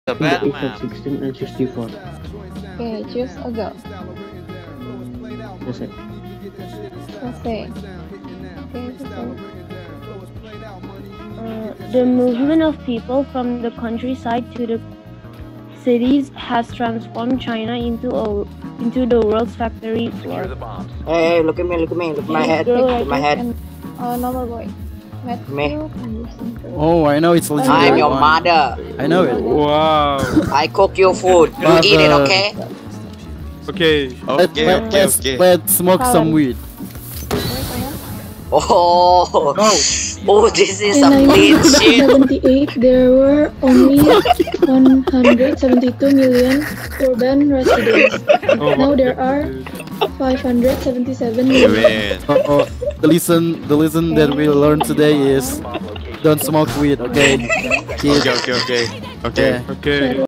The bad If map. 16 and 64. Okay, choose a go. That's it. Let's see. Okay, so The movement of people from the countryside to the cities has transformed China into the world's factory floor. Hey, look at me, look at me, look at my head, look at my head. normal boy. Me. Oh, I know it's legit. I'm your mother. I know it. Wow. I cook your food. You But, eat it, okay? Okay. Let's smoke some weed. Oh, oh, this is In some weird shit. 1978, there were only 172 million urban residents. Now there are 577 million. The lesson that we learned today is don't smoke weed, okay? Okay. Okay.